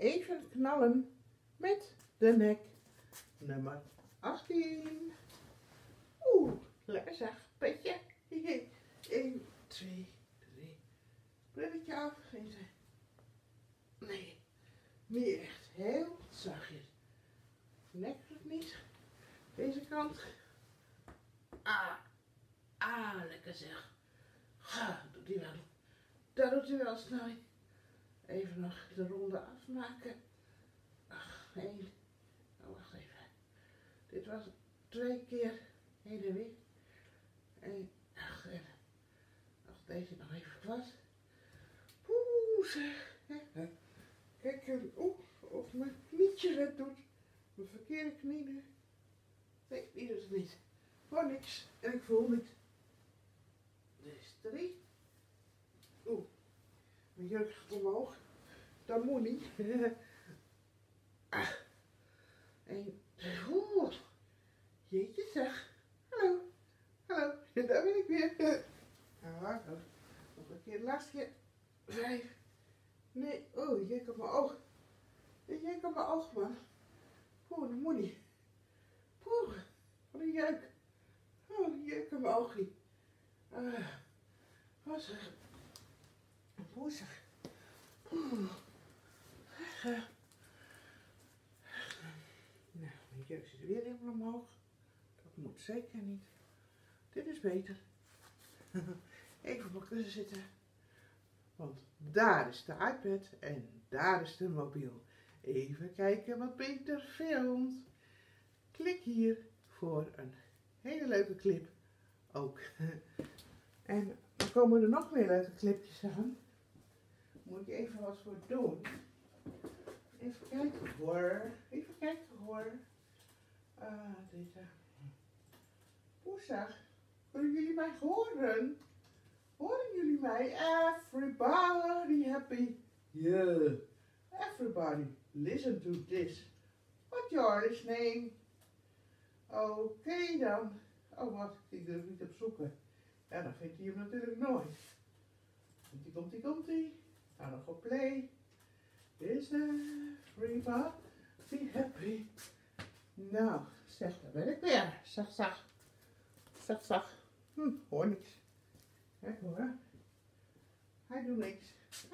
even knallen met de nek. Nummer 18. Oeh, lekker zeg. Petje. 1, 2, 3. Brilletje af. 1, 2. Nee. Meer echt heel zachtjes. Nek het niet. Deze kant. Lekker zeg. Doet hij wel. Dat doet hij wel snel. Even nog de ronde afmaken. 1. Oh, wacht even. Dit was 2 keer heen en weer. En deze nog even vast. Oeh, zeg. Kijk, of mijn knietje het doet. Mijn verkeerde knie nu. Nee, die doet het niet. Voor niks. En ik voel niks. Dus 3. Oeh. Mijn jurk gaat omhoog. Dat moet niet. 1. Oeh. Jeetje zeg. Hallo. Hallo. Daar ben ik weer. Nog een keer het laatste. 5. Nee. Oh, jeek op mijn oog. Jeek op mijn oog, man. Oeh, dat moet niet. Oeh. Wat een jeuk. Oh, jeuk op mijn oogie. Wat zeg. Woezig. Nou, mijn jeuk zit weer helemaal omhoog. Dat moet zeker niet. Dit is beter. Even op mijn kussen zitten. Want daar is de iPad en daar is de mobiel. Even kijken wat Peter filmt. Klik hier voor een hele leuke clip ook. En dan komen er nog meer leuke clipjes aan. Moet ik even wat voor doen. Even kijken hoor. Even kijken hoor. Deze. Woensdag. Kunnen jullie mij horen? Horen jullie mij? Everybody happy. Yeah. Everybody listen to this. What your listening? Oké dan. Oh wat, ik durf niet op zoeken. Ja, dan vindt hij hem natuurlijk nooit. Komt-ie. Nou, nog op play. Is everybody happy? Nou, zeg, daar ben ik weer. Zag. Hoor niks. Kijk hoor. Hij doet niks.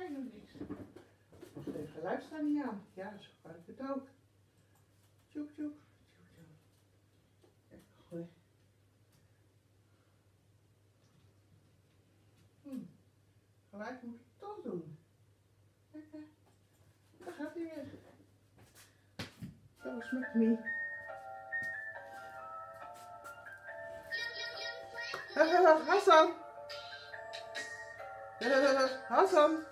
Nog steeds geluid staat niet aan. Ja, zo kan ik het ook. Tjoek. Kijk, gooi. Geluid moet ik toch doen. Kijk, daar gaat hij weer. Dat is met me. Hassan. Hassan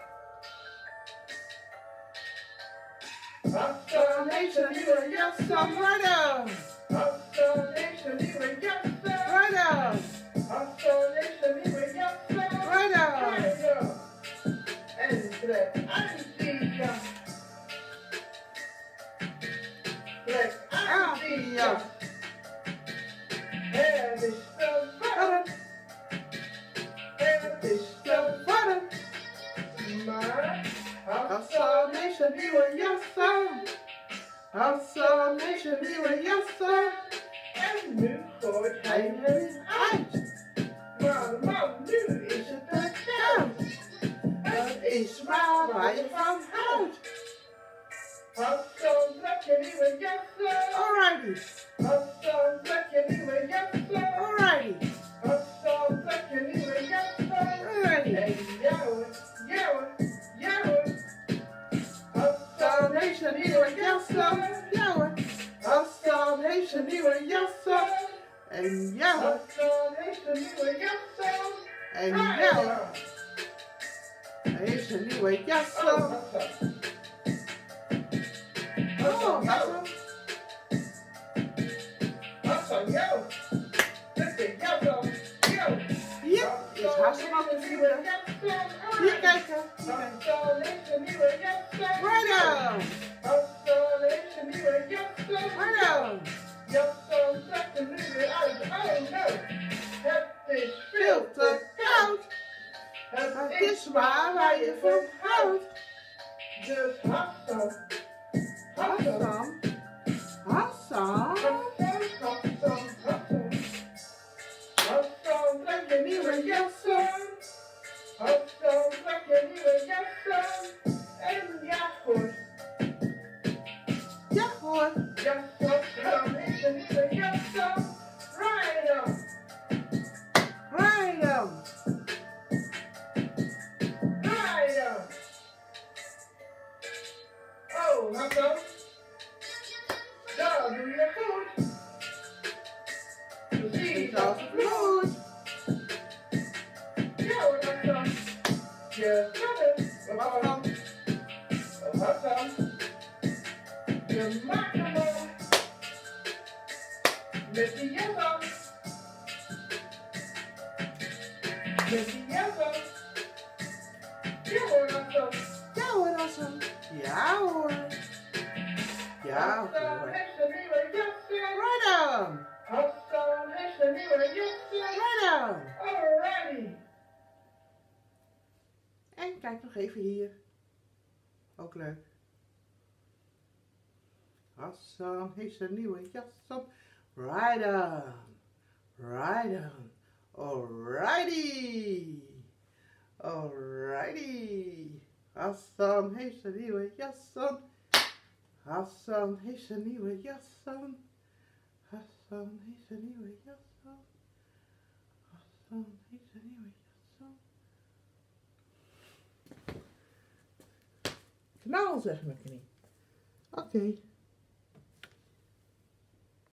heeft een nieuwe jas aan. Hassan heeft een nieuwe jas aan. Hassan heeft een nieuwe jas aan. En trek uit die jas. Trek uit die jas. Het is te warm. Het is te warm. Maar Hassan heeft een nieuwe jas aan. Hassan heeft een nieuwe jas aan. En nu gooit hij hem uit. Maar man, nu is het te koud. Het is maar waar je van houdt. Hassan, trek je nieuwe jas aan. Alrighty. Hassan, trek je nieuwe jas aan. Alrighty. Hassan, trek je nieuwe jas aan. Alrighty. En jou. Hassan heeft een nieuwe jas aan. Jou. Hassan heeft een nieuwe jas aan. En jou. Hassan heeft een nieuwe jas aan. En jou. Hij heeft een nieuwe jas aan. Oh, Hassan. Hassan, jou. Dit is jas aan. Jou. Hier is Hassan aan de nieuwe jas aan. Hier kijken. Hassan heeft een nieuwe jas aan. Right. Hassan heeft een nieuwe jas aan. Right. Hassan trekt hem nu weer uit. Oh no. Het is veel te koud. Het is maar waar je van houdt. Dus Hassan, Hassan. Hassan. Hassan, trek je nieuwe jas aan. Hassan, trek je nieuwe jas aan. En ja hoor. Ja hoor. Ja, Hassan is een nieuwe jas aan. Ride on. Ride on. Ride on. Oh, Hassan. Dat doe je goed. Precies als het moet. Ja hoor, Hassan. Je kan het. Wat dan? Oh, Hassan. Je maakt hem al. Met die jas aan. Met die jas aan. Ja hoor, Hassan. Ja hoor, Hassan. Ja hoor. Ja hoor. Hassan heeft een nieuwe jas aan. Right on. Hassan heeft een nieuwe jas aan. Right on. Alrighty. En kijk nog even hier. Ook leuk. Hassan heeft een nieuwe jas aan. Right on. Right on. Alrighty. Alrighty. Hassan heeft een nieuwe jas aan. Hassan heeft een nieuwe jas aan. Hassan heeft een nieuwe jas aan. Hassan heeft een nieuwe jas aan. Knal zeg maar niet. Oké.